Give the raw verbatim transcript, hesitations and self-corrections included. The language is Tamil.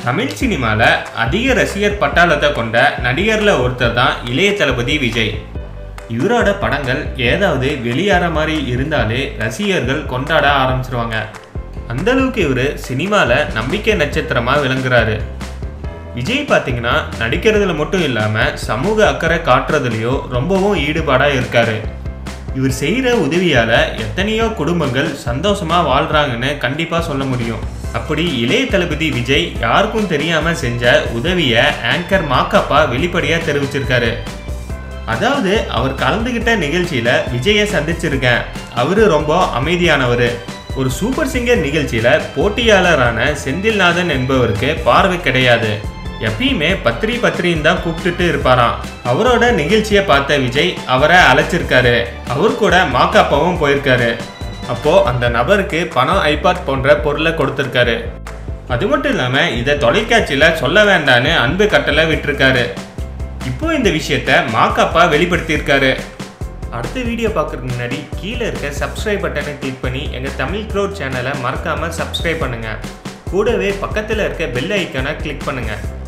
தமிழ் சினிமால அதிக ரசிகர் பட்டாளத்தை கொண்ட நடிகர்ல ஒருத்தர் தான் இளைய தளபதி விஜய். இவரோட படங்கள் ஏதாவது வெளியாற மாதிரி இருந்தாலே ரசிகர்கள் கொண்டாட ஆரம்பிச்சிருவாங்க. அந்த அளவுக்கு இவரு சினிமால நம்பிக்கை நட்சத்திரமா விளங்குறாரு. விஜய் பார்த்தீங்கன்னா நடிக்கிறதுல மட்டும் இல்லாம சமூக அக்கறை காட்டுறதுலயோ ரொம்பவும் ஈடுபாடா இருக்காரு. இவர் செய்யற உதவியால எத்தனையோ குடும்பங்கள் சந்தோஷமா வாழ்றாங்கன்னு கண்டிப்பா சொல்ல முடியும். அப்படி இளைய தளபதி விஜய் யாருக்கும் தெரியாம செஞ்ச உதவிய ஆங்கர் மாக்கப்பா வெளிப்படையா தெரிவிச்சிருக்காரு. அதாவது அவர் கலந்துகிட்ட நிகழ்ச்சியில விஜயை சந்திச்சிருக்கேன், அவரு ரொம்ப அமைதியானவர். ஒரு சூப்பர் சிங்கர் நிகழ்ச்சியில போட்டியாளரான செந்தில்நாதன் என்பவருக்கு பார்வை கிடையாது. எப்பயுமே பத்ரி பத்ரின்னு தான் கூப்பிட்டுட்டு இருப்பாராம். அவரோட நிகழ்ச்சியை பார்த்த விஜய் அவரை அழைச்சிருக்காரு. அவர் கூட மாக்காப்பாவும் போயிருக்காரு. அப்போ அந்த நபருக்கு பணம், ஐபாட் போன்ற பொருளை கொடுத்திருக்காரு. அது மட்டும் இல்லாம இதை தொலைக்காட்சியில சொல்ல வேண்டான்னு அன்பு கட்டளை விட்டுருக்காரு. இப்போ இந்த விஷயத்த மாக்கப்பா வெளிப்படுத்தியிருக்காரு. அடுத்த வீடியோ பார்க்கறதுக்கு முன்னாடி கீழே இருக்க சப்ஸ்கிரைப் பட்டனை கிளிக் பண்ணி எங்க தமிழ் க்ரௌட் சேனலை மறக்காம சப்ஸ்கிரைப் பண்ணுங்க. கூடவே பக்கத்தில் இருக்க பெல் ஐக்கானை கிளிக் பண்ணுங்க.